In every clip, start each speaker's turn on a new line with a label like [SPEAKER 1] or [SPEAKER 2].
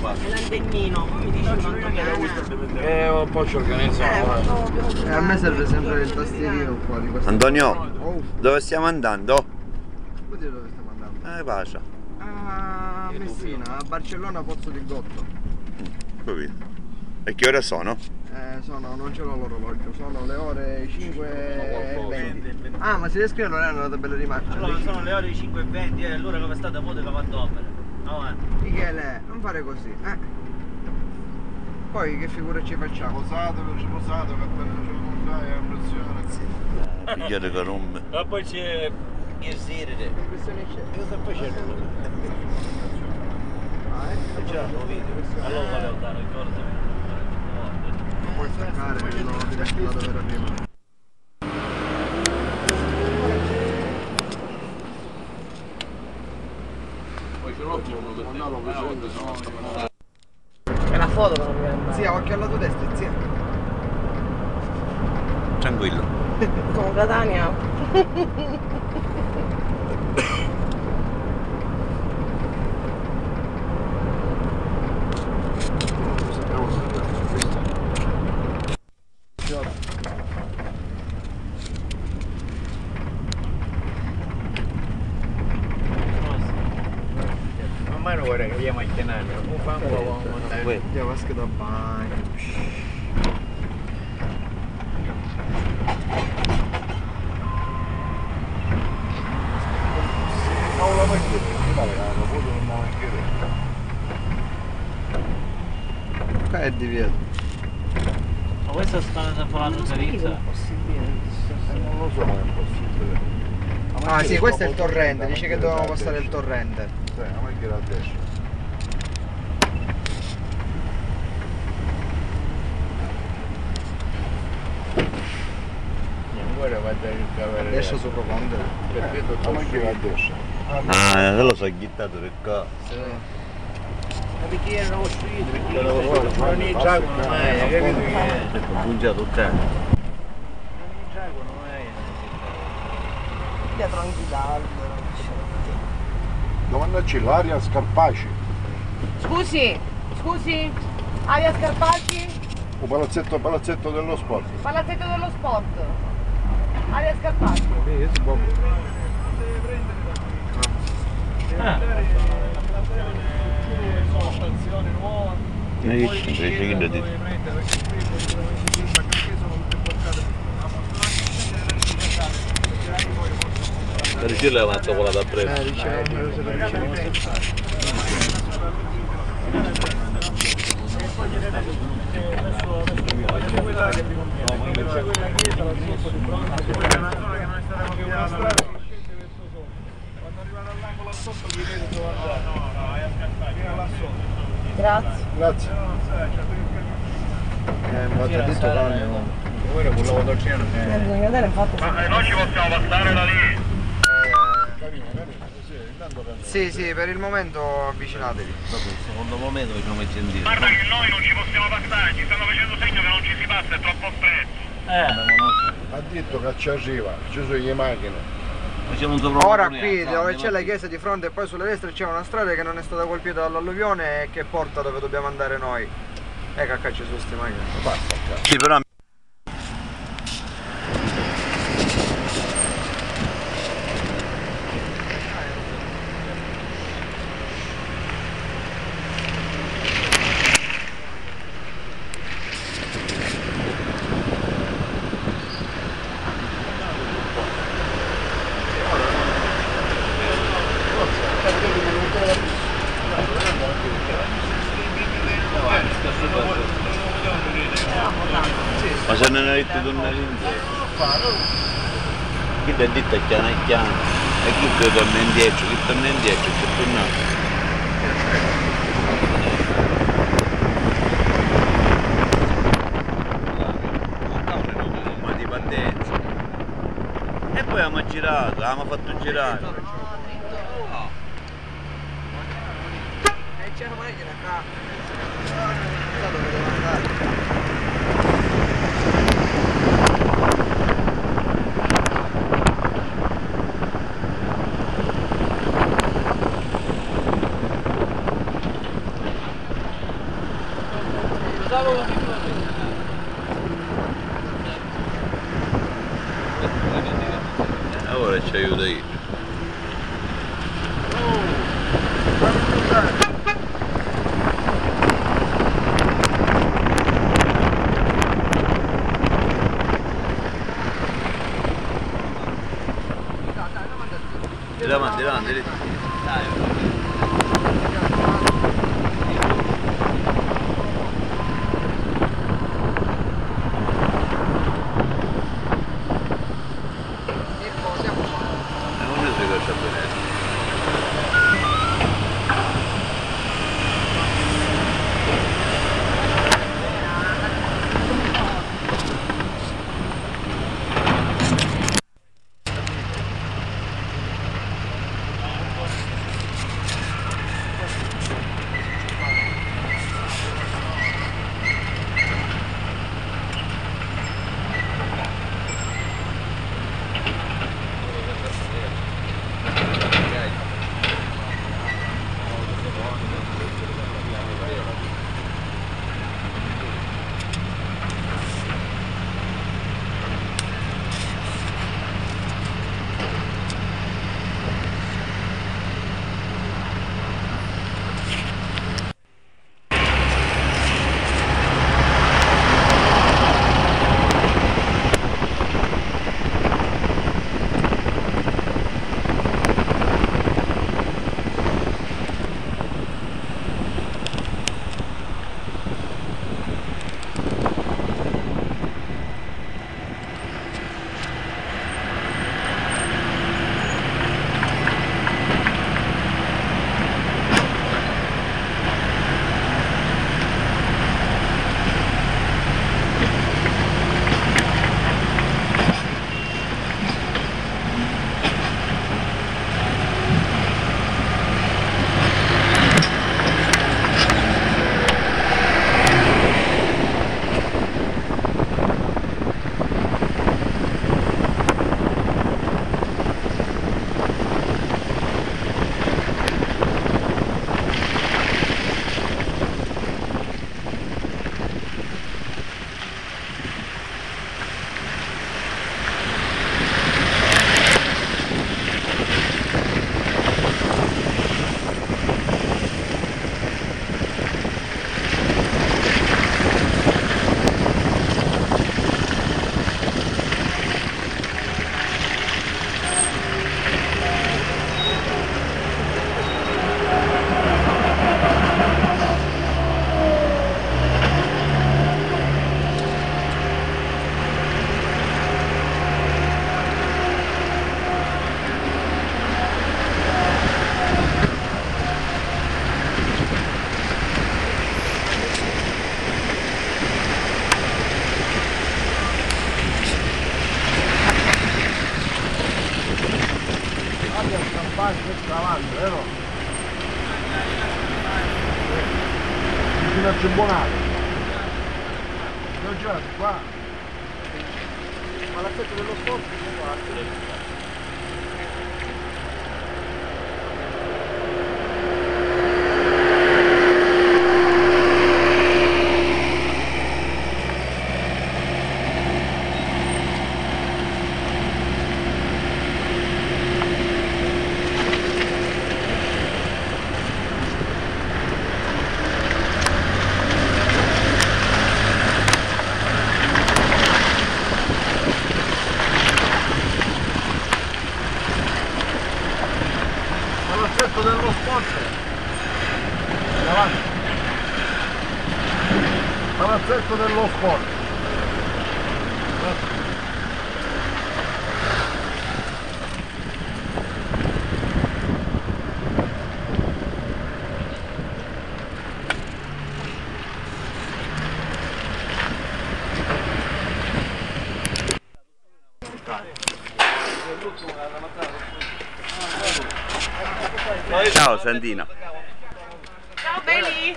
[SPEAKER 1] L'antenino, come mi dici
[SPEAKER 2] un po' ci organizziamo.
[SPEAKER 3] A me serve sempre il tastierino qua di questo.
[SPEAKER 4] Antonio, dove stiamo andando?
[SPEAKER 3] Vuoi dire dove stiamo andando?
[SPEAKER 4] Pace.
[SPEAKER 3] A Messina, a Barcellona, Pozzo di Gotto.
[SPEAKER 4] Capito. E che ore sono?
[SPEAKER 3] Non ce l'ho l'orologio, sono le ore 5:20. Ah, ma si descrive l'orario nella tabella di marcia?
[SPEAKER 1] Allora sono le ore 5:20 e allora come state a modo che vado opera.
[SPEAKER 3] Michele, non fare così, Poi che figura ci facciamo?
[SPEAKER 2] Posato, che appena ce lo fai è impressione.
[SPEAKER 4] Figliere che rompe.
[SPEAKER 1] Ma poi c'è il sire.
[SPEAKER 3] Che impressione c'è?
[SPEAKER 1] Io sto facendo. Già lo video. Allora volevo dare il corso.
[SPEAKER 3] Non puoi staccare che non ho diretto dove era prima.
[SPEAKER 1] È una foto che non mi viene.
[SPEAKER 3] Zia, occhio al lato destro, zia.
[SPEAKER 4] Tranquillo.
[SPEAKER 5] Con Catania.
[SPEAKER 1] Ma non vorrei che io mi chiamare, non fa un po' mandare.
[SPEAKER 3] Io vasca da bagno. Qua è divieto.
[SPEAKER 1] Ma questa sta da fare la trasferenza?
[SPEAKER 2] Non lo so, ma è possibile.
[SPEAKER 3] Ah sì, questo è il torrente, dice che dovevamo passare il torrente.
[SPEAKER 2] Sì, a me che era a destra.
[SPEAKER 1] Guarda, guarda il cavolo.
[SPEAKER 3] Adesso sopra ponte.
[SPEAKER 2] A me che era a destra.
[SPEAKER 4] Ah, quello so ghittato per qua.
[SPEAKER 1] Ma perché erano usciti? Perché non è giacono mai, capito che?
[SPEAKER 4] Ho pungiato te.
[SPEAKER 1] Non è giacono mai.
[SPEAKER 5] Dietro anche l'albero.
[SPEAKER 2] Dove c'è l'aria Scarpaci?
[SPEAKER 5] Scusi, Aria Scarpacci,
[SPEAKER 2] O palazzetto dello sport?
[SPEAKER 5] Palazzetto dello Sport. Aria Scarpacci.
[SPEAKER 4] Per chi l'ha fatto quella da preso?
[SPEAKER 5] Grazie.
[SPEAKER 2] Grazie.
[SPEAKER 3] Ma ti ha detto calmo.
[SPEAKER 1] Guarda, quello che c'era.
[SPEAKER 5] Bisogna vedere infatti.
[SPEAKER 6] Noi ci possiamo passare da lì.
[SPEAKER 3] Sì, per il momento avvicinatevi.
[SPEAKER 4] Secondo momento facciamo sentire.
[SPEAKER 6] Guarda che noi non ci possiamo passare, ci stanno facendo segno che non ci si passa, è troppo stretto.
[SPEAKER 2] Ha detto che ci arriva, ci sono le macchine.
[SPEAKER 3] Ora qui dove c'è la chiesa di fronte e poi sulle destre c'è una strada che non è stata colpita dall'alluvione e che porta dove dobbiamo andare noi. Ecco che ci sono queste macchine.
[SPEAKER 2] Basta,
[SPEAKER 4] Sì, però ma se non hai detto tornare indietro. Chi ti ha detto chiano e chi ti torna indietro, chi torna indietro, chi torna. Ma di partenza. E poi abbiamo girato, abbiamo fatto girare.
[SPEAKER 3] C'è una macchina qua. Sa dove devo andare.
[SPEAKER 4] Ora ci aiuta io. Davanti, davanti. Dai.
[SPEAKER 2] Davanti, vero? Vicino a Cimbonato. L'ho girato qua.
[SPEAKER 3] Ma l'aspetto dello sport è qua.
[SPEAKER 2] Dello sport davanti, palazzetto dello sport.
[SPEAKER 4] Ciao Santino.
[SPEAKER 5] Ciao belli!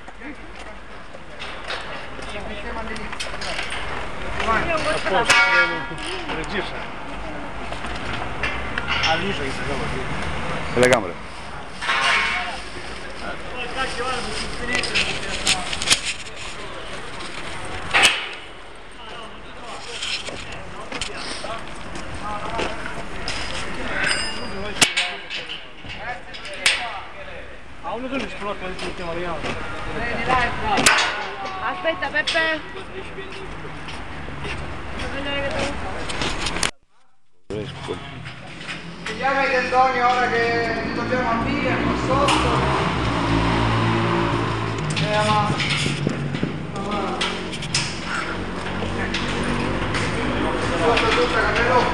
[SPEAKER 4] Telecamera.
[SPEAKER 5] Aspetta Peppe.
[SPEAKER 3] Vediamo i tendoni ora che li dobbiamo avvia qua sotto. Tutta capello.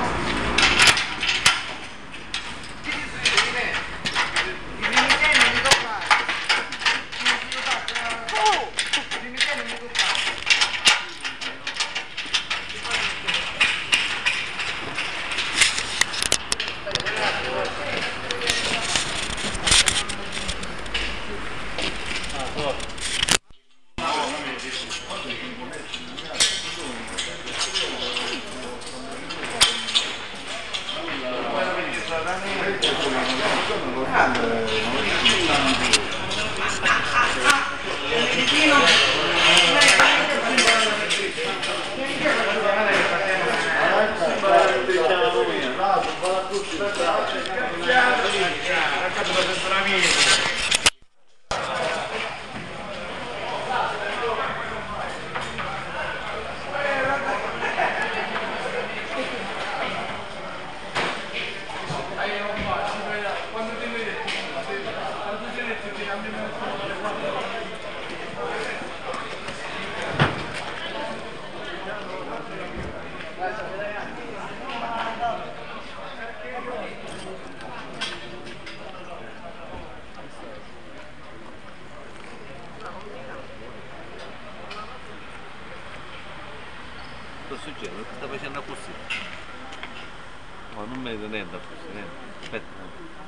[SPEAKER 4] Sto succedendo? Che sta facendo così? Ma non mi vedo niente così, niente. Aspetta.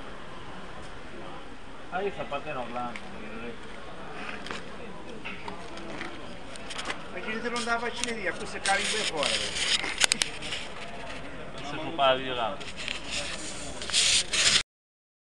[SPEAKER 1] Ah, io sapete no, ma chi te non dà la faccineria, questo è carico fuori.
[SPEAKER 6] Non si può fare di là.